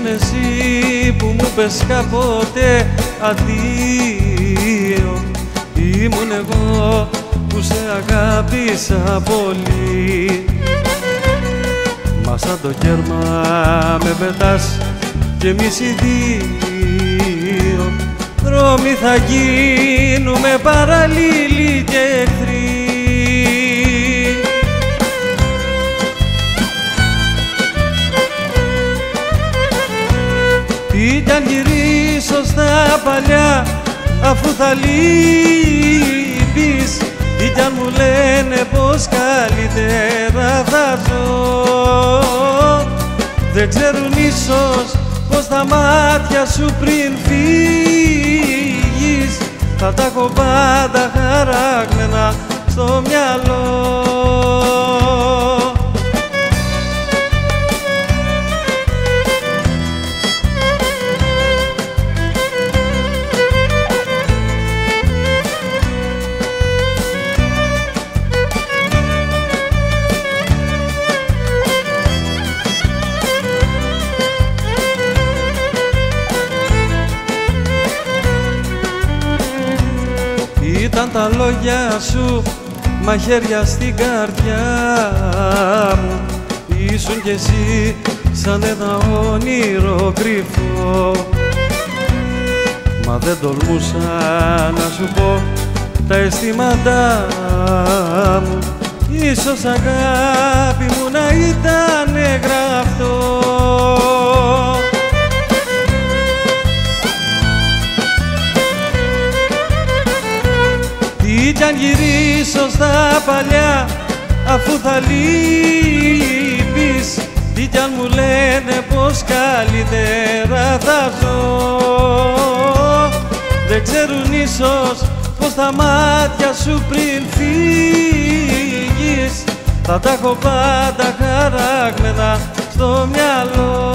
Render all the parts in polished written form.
εσύ που μου πες κάποτε αδείο. Ήμουν εγώ που σε αγάπησα πολύ. Μα σαν το κέρμα με πετάς κι εμείς οι δύο. Δρόμοι θα γίνουμε παραλλήλοι και εχθροί. Τι κι αν γυρίσω στα παλιά, αφού θα λείπεις, τι κι αν μου λένε πως καλύτερα θα ζω, δεν ξέρουν ίσως πως τα μάτια σου πριν φύγεις θα τα έχω πάντα χαράγμενα στο μυαλό. Ήταν τα λόγια σου μαχαίρια στην καρδιά μου. Ήσουν κι εσύ σαν ένα όνειρο κρυφό. Μα δεν τολμούσα να σου πω τα αισθήματά μου. Ίσως αγάπη μου να ήταν γραφτό. Τι κι αν γυρίσω στα παλιά, αφού θα λείπεις, τι κι αν μου λένε πως καλύτερα θα ζω, δεν ξέρουν ίσως πως τα μάτια σου πριν φύγεις θα τα έχω πάντα χαράγμενα στο μυαλό.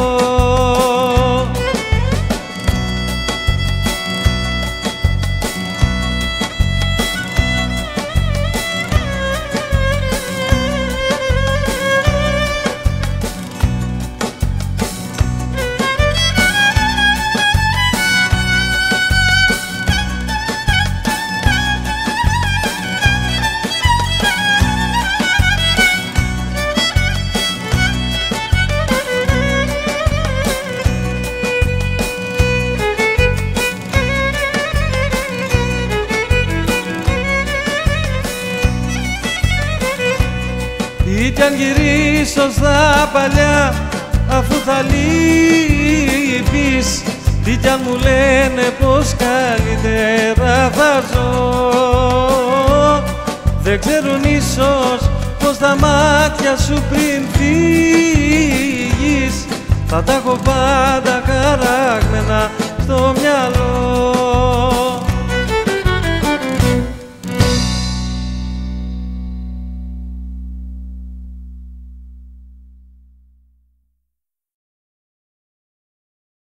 Τι κι αν γυρίσω στα παλιά, αφού θα λείπεις, τι κι αν μου λένε πως καλύτερα θα ζω, δεν ξέρουν ίσως πως τα μάτια σου πριν φύγεις θα τα έχω πάντα χαράγμενα στο μυαλό.